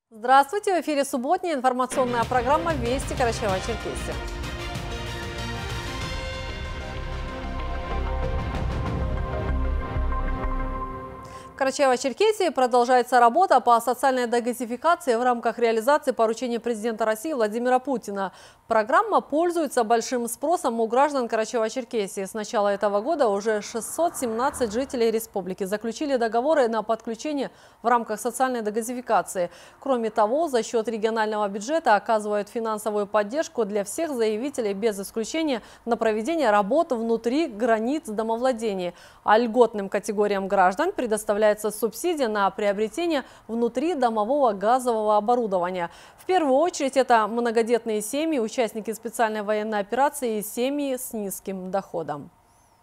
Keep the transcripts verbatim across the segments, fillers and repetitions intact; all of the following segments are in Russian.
Здравствуйте! В эфире субботняя информационная программа «Вести Карачаево-Черкесия». В Карачаево-Черкесии продолжается работа по социальной дегазификации в рамках реализации поручения президента России Владимира Путина. Программа пользуется большим спросом у граждан Карачаево-Черкесии. С начала этого года уже шестьсот семнадцать жителей республики заключили договоры на подключение в рамках социальной дегазификации. Кроме того, за счет регионального бюджета оказывают финансовую поддержку для всех заявителей без исключения на проведение работ внутри границ домовладений. А льготным категориям граждан предоставляется субсидия на приобретение внутридомового газового оборудования. В первую очередь это многодетные семьи, участники специальной военной операции и семьи с низким доходом.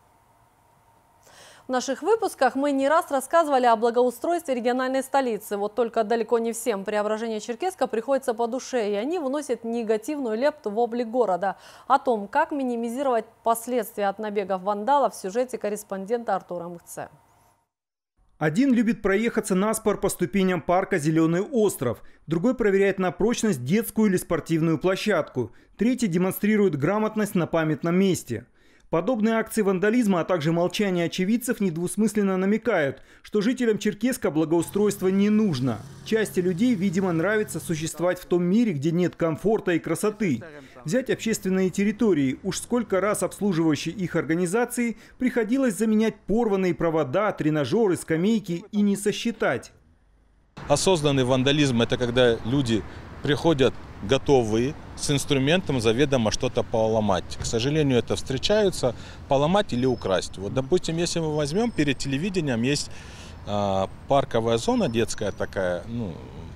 В наших выпусках мы не раз рассказывали о благоустройстве региональной столицы. Вот только далеко не всем Преображение-Черкесска приходится по душе, и они вносят негативную лепту в облик города. О том, как минимизировать последствия от набегов вандалов, в сюжете корреспондента Артура Мхце. Один любит проехаться наспор по ступеням парка «Зеленый остров», другой проверяет на прочность детскую или спортивную площадку, третий демонстрирует грамотность на памятном месте. Подобные акции вандализма, а также молчание очевидцев недвусмысленно намекают, что жителям Черкесска благоустройство не нужно. Части людей, видимо, нравится существовать в том мире, где нет комфорта и красоты. Взять общественные территории, уж сколько раз обслуживающие их организации приходилось заменять порванные провода, тренажеры, скамейки и не сосчитать. Осознанный вандализм – это когда люди приходят готовые, с инструментом заведомо что-то поломать. К сожалению, это встречаются поломать или украсть. Вот, допустим, если мы возьмем, перед телевидением есть э, парковая зона детская такая, ну,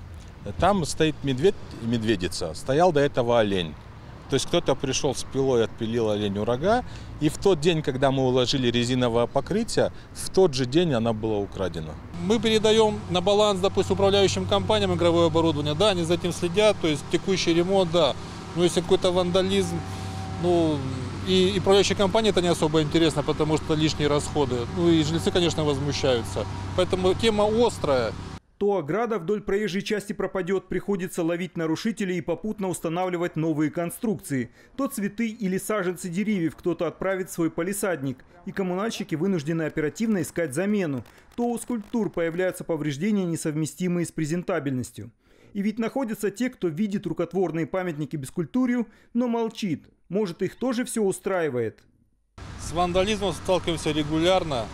там стоит медведь и медведица, стоял до этого олень. То есть кто-то пришел с пилой, отпилил оленю рога, и в тот день, когда мы уложили резиновое покрытие, в тот же день она была украдена. Мы передаем на баланс, допустим, управляющим компаниям игровое оборудование, да, они за этим следят, то есть текущий ремонт, да, но если какой-то вандализм, ну, и, и управляющей компании это не особо интересно, потому что лишние расходы, ну и жильцы, конечно, возмущаются, поэтому тема острая. То ограда вдоль проезжей части пропадет, приходится ловить нарушителей и попутно устанавливать новые конструкции. То цветы или саженцы деревьев кто-то отправит в свой палисадник, и коммунальщики вынуждены оперативно искать замену. То у скульптур появляются повреждения, несовместимые с презентабельностью. И ведь находятся те, кто видит рукотворные памятники бескультурью, но молчит. Может, их тоже все устраивает? С вандализмом сталкиваемся регулярно.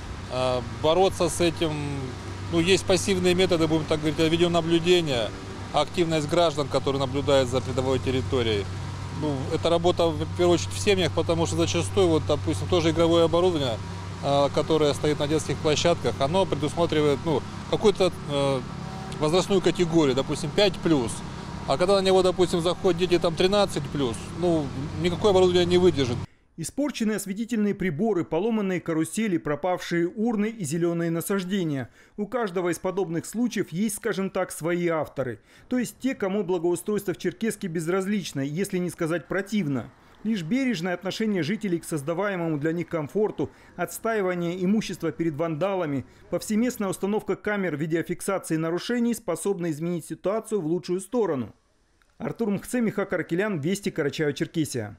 Бороться с этим... Ну, есть пассивные методы, будем так говорить, видеонаблюдения, активность граждан, которые наблюдают за придомовой территорией. Ну, это работа, в первую очередь, в семьях, потому что зачастую, вот, допустим, тоже игровое оборудование, которое стоит на детских площадках, оно предусматривает, ну, какую-то э, возрастную категорию, допустим, пять плюс. А когда на него, допустим, заходят дети там тринадцать плюс, ну, никакое оборудование не выдержит. Испорченные осветительные приборы, поломанные карусели, пропавшие урны и зеленые насаждения. У каждого из подобных случаев есть, скажем так, свои авторы. То есть те, кому благоустройство в Черкесске безразлично, если не сказать противно. Лишь бережное отношение жителей к создаваемому для них комфорту, отстаивание имущества перед вандалами, повсеместная установка камер видеофиксации нарушений способна изменить ситуацию в лучшую сторону. Артур Мхце, Миха Каракелян, Вести, Карачаево-Черкесия.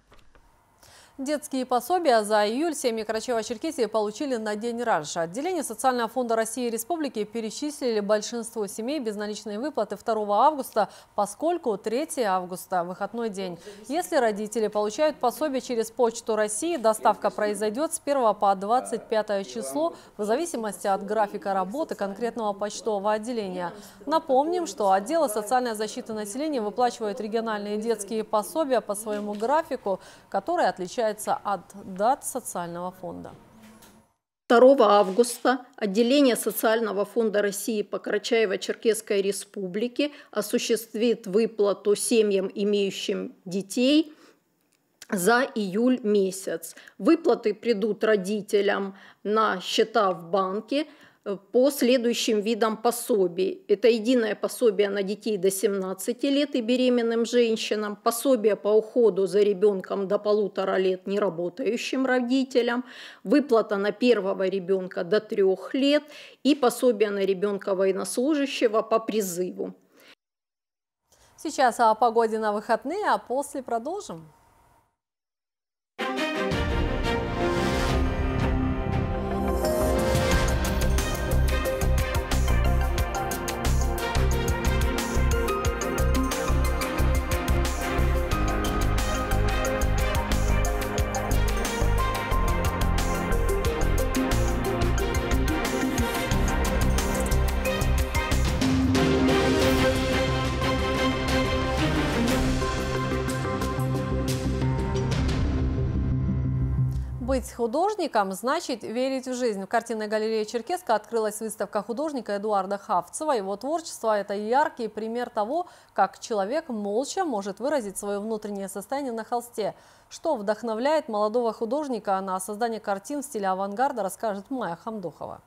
Детские пособия за июль семьи Карачаево-Черкесии получили на день раньше. Отделение Социального фонда России и Республики перечислили большинству семей безналичные выплаты второго августа, поскольку третьего августа – выходной день. Если родители получают пособие через Почту России, доставка произойдет с первого по двадцать пятое число в зависимости от графика работы конкретного почтового отделения. Напомним, что отделы социальной защиты населения выплачивают региональные детские пособия по своему графику, который отличается от дат социального фонда. второго августа отделение Социального фонда России по Карачаево-Черкесской Республике осуществит выплату семьям, имеющим детей, за июль месяц. Выплаты придут родителям на счета в банке по следующим видам пособий. Это единое пособие на детей до семнадцати лет и беременным женщинам, пособие по уходу за ребенком до полутора лет неработающим родителям, выплата на первого ребенка до трех лет и пособие на ребенка военнослужащего по призыву. Сейчас о погоде на выходные, а после продолжим. Быть художником значит верить в жизнь. В картинной галерее «Черкесска» открылась выставка художника Эдуарда Хавцева. Его творчество – это яркий пример того, как человек молча может выразить свое внутреннее состояние на холсте. Что вдохновляет молодого художника на создание картин в стиле авангарда, расскажет Майя Хамдохова.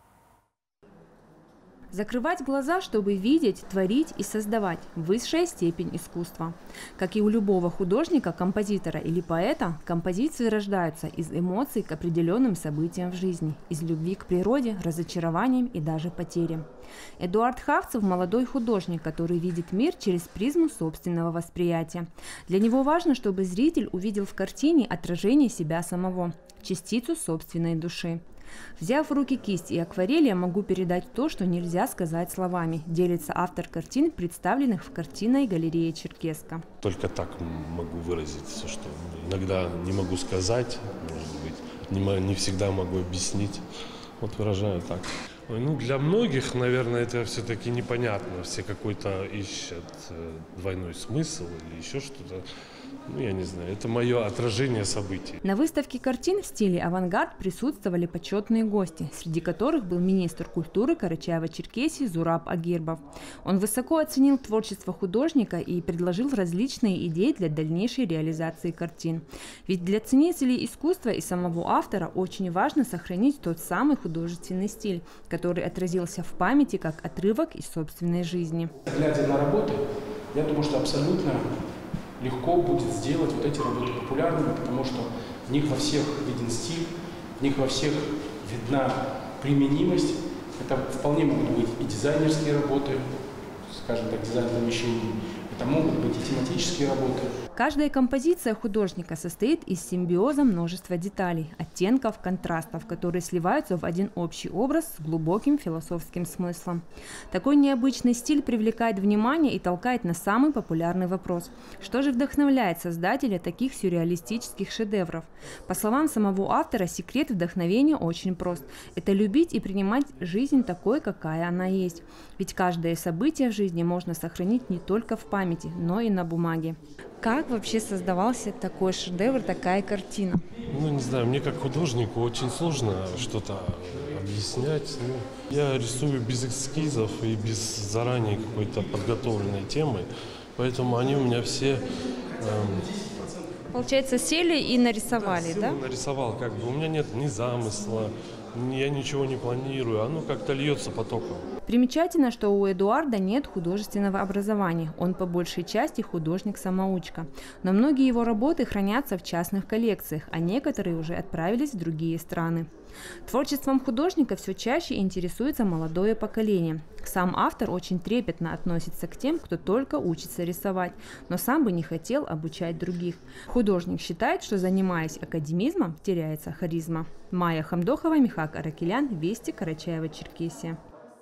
Закрывать глаза, чтобы видеть, творить и создавать – высшая степень искусства. Как и у любого художника, композитора или поэта, композиции рождаются из эмоций к определенным событиям в жизни, из любви к природе, разочарованиям и даже потерям. Эдуард Хавцев – молодой художник, который видит мир через призму собственного восприятия. Для него важно, чтобы зритель увидел в картине отражение себя самого, частицу собственной души. Взяв в руки кисть и акварель, я могу передать то, что нельзя сказать словами, делится автор картин, представленных в картинной галерее «Черкесска». Только так могу выразить все, что иногда не могу сказать, может быть, не, не всегда могу объяснить. Вот выражаю так. Ой, ну, для многих, наверное, это все-таки непонятно. Все какой-то ищут двойной смысл или еще что-то. Ну, я не знаю, это мое отражение событий. На выставке картин в стиле авангард присутствовали почетные гости, среди которых был министр культуры Карачаево-Черкесии Зураб Агирбов. Он высоко оценил творчество художника и предложил различные идеи для дальнейшей реализации картин. Ведь для ценителей искусства и самого автора очень важно сохранить тот самый художественный стиль, который отразился в памяти как отрывок из собственной жизни. Глядя на работы, я думаю, что абсолютно легко будет сделать вот эти работы популярными, потому что в них во всех виден стиль, в них во всех видна применимость. Это вполне могут быть и дизайнерские работы, скажем так, дизайн помещений, это могут быть и тематические работы. Каждая композиция художника состоит из симбиоза множества деталей, оттенков, контрастов, которые сливаются в один общий образ с глубоким философским смыслом. Такой необычный стиль привлекает внимание и толкает на самый популярный вопрос. Что же вдохновляет создателя таких сюрреалистических шедевров? По словам самого автора, секрет вдохновения очень прост. Это любить и принимать жизнь такой, какая она есть. Ведь каждое событие в жизни можно сохранить не только в памяти, но и на бумаге. Как вообще создавался такой шедевр, такая картина? Ну, не знаю, мне как художнику очень сложно что-то объяснять. Ну, я рисую без эскизов и без заранее какой-то подготовленной темы, поэтому они у меня все... Эм, Получается, сели и нарисовали, да? Нарисовал, как бы. У меня нет ни замысла, я ничего не планирую, оно как-то льется потоком. Примечательно, что у Эдуарда нет художественного образования, он по большей части художник-самоучка. Но многие его работы хранятся в частных коллекциях, а некоторые уже отправились в другие страны. Творчеством художника все чаще интересуется молодое поколение. Сам автор очень трепетно относится к тем, кто только учится рисовать, но сам бы не хотел обучать других. Художник считает, что, занимаясь академизмом, теряется харизма. Майя Хамдохова, Михак Аракелян, Вести, Карачаево-Черкесия.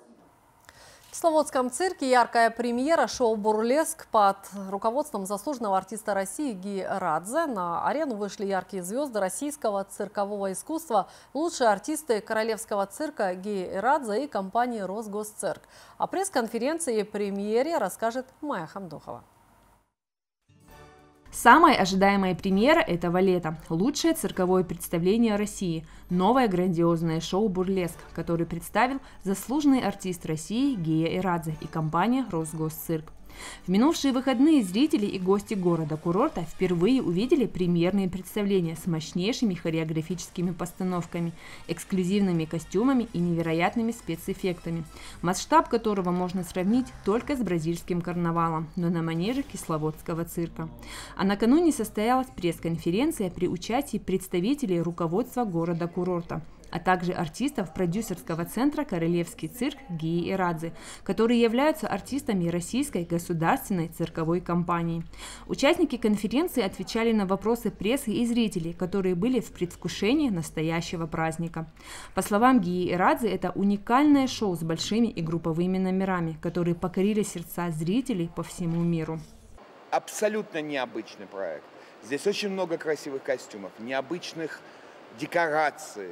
В Кисловодском цирке яркая премьера шоу «Бурлеск» под руководством заслуженного артиста России Ги Радзе. На арену вышли яркие звезды российского циркового искусства, лучшие артисты королевского цирка Ги Радзе и компании «Росгосцирк». О пресс-конференции и премьере расскажет Майя Хамдохова. Самая ожидаемая премьера этого лета – лучшее цирковое представление России, новое грандиозное шоу «Бурлеск», который представил заслуженный артист России Гия Ирадзе и компания «Росгосцирк». В минувшие выходные зрители и гости города-курорта впервые увидели премьерные представления с мощнейшими хореографическими постановками, эксклюзивными костюмами и невероятными спецэффектами, масштаб которого можно сравнить только с бразильским карнавалом, но на манеже Кисловодского цирка. А накануне состоялась пресс-конференция при участии представителей руководства города-курорта. а также артистов продюсерского центра «Королевский цирк» Гии Ирадзе, которые являются артистами Российской государственной цирковой компании. Участники конференции отвечали на вопросы прессы и зрителей, которые были в предвкушении настоящего праздника. По словам Гии Ирадзе, это уникальное шоу с большими и групповыми номерами, которые покорили сердца зрителей по всему миру. Абсолютно необычный проект. Здесь очень много красивых костюмов, необычных декораций,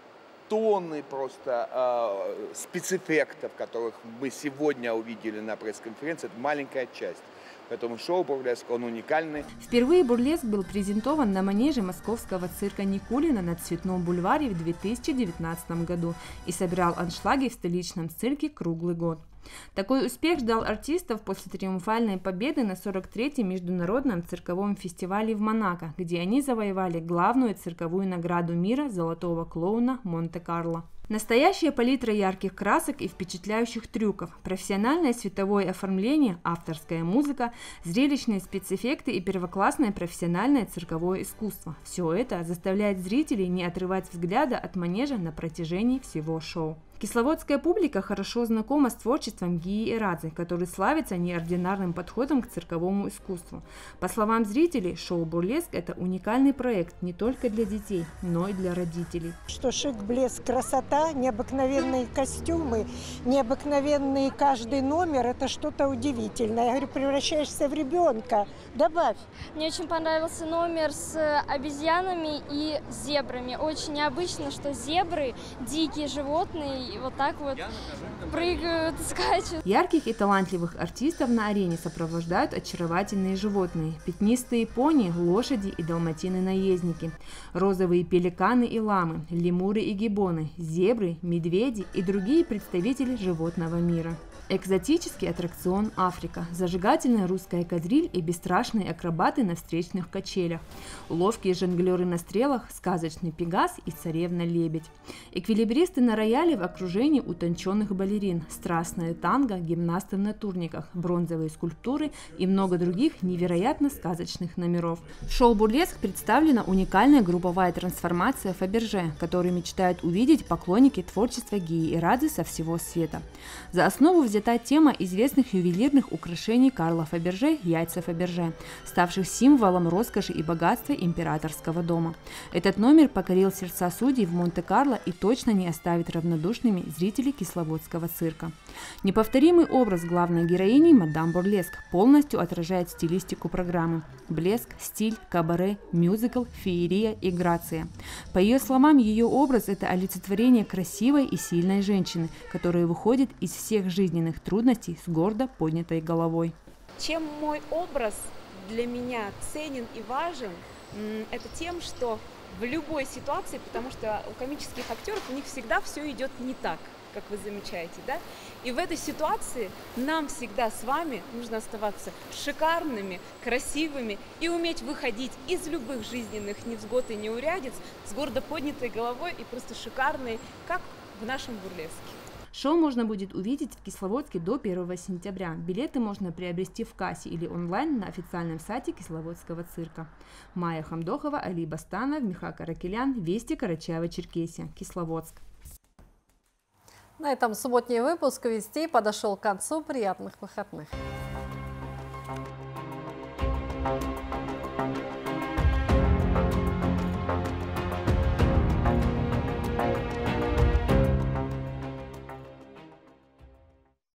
тонны просто э, спецэффектов, которых мы сегодня увидели на пресс-конференции. Это маленькая часть. Поэтому шоу «Бурлеск», он уникальный. Впервые «Бурлеск» был презентован на манеже московского цирка Никулина на Цветном бульваре в две тысячи девятнадцатом году и собирал аншлаги в столичном цирке круглый год. Такой успех ждал артистов после триумфальной победы на сорок третьем международном цирковом фестивале в Монако, где они завоевали главную цирковую награду мира «Золотого клоуна» Монте-Карло. Настоящая палитра ярких красок и впечатляющих трюков, профессиональное световое оформление, авторская музыка, зрелищные спецэффекты и первоклассное профессиональное цирковое искусство. Все это заставляет зрителей не отрывать взгляда от манежа на протяжении всего шоу. Кисловодская публика хорошо знакома с творчеством Гии Ирадзе, который славится неординарным подходом к цирковому искусству. По словам зрителей, шоу «Бурлеск» – это уникальный проект не только для детей, но и для родителей. Что шик, блеск, красота, необыкновенные костюмы, необыкновенный каждый номер – это что-то удивительное. Я говорю, превращаешься в ребенка. Добавь. Мне очень понравился номер с обезьянами и зебрами. Очень необычно, что зебры – дикие животные, и вот так вот прыгают, скачут. Ярких и талантливых артистов на арене сопровождают очаровательные животные. Пятнистые пони, лошади и далматины-наездники, розовые пеликаны и ламы, лемуры и гибоны, зебры, медведи и другие представители животного мира. Экзотический аттракцион «Африка», зажигательная русская кадриль и бесстрашные акробаты на встречных качелях, ловкие жонглеры на стрелах, сказочный пегас и царевна-лебедь, эквилибристы на рояле в окружении утонченных балерин, страстное танго, гимнасты в натурниках, бронзовые скульптуры и много других невероятно сказочных номеров. В шоу «Бурлеск» представлена уникальная групповая трансформация Фаберже, которую мечтают увидеть поклонники творчества Гии Ирадзе со всего света. За основу взята тема известных ювелирных украшений Карла Фаберже «Яйца Фаберже», ставших символом роскоши и богатства императорского дома. Этот номер покорил сердца судей в Монте-Карло и точно не оставит равнодушными зрителей Кисловодского цирка. Неповторимый образ главной героини мадам Бурлеск полностью отражает стилистику программы. Блеск, стиль, кабаре, мюзикл, феерия и грация. По ее словам, ее образ – это олицетворение красивой и сильной женщины, которая выходит из всех жизненных трудностей с гордо поднятой головой. Чем мой образ для меня ценен и важен, это тем, что в любой ситуации, потому что у комических актеров у них всегда все идет не так, как вы замечаете, да? И в этой ситуации нам всегда с вами нужно оставаться шикарными, красивыми и уметь выходить из любых жизненных невзгод и неурядиц с гордо поднятой головой и просто шикарной, как в нашем бурлеске. Шоу можно будет увидеть в Кисловодске до первого сентября. Билеты можно приобрести в кассе или онлайн на официальном сайте Кисловодского цирка. Майя Хамдохова, Али Бастанов, Миха Каракелян, Вести, Карачаево-Черкесия, Кисловодск. На этом субботний выпуск «Вестей» подошел к концу. Приятных выходных!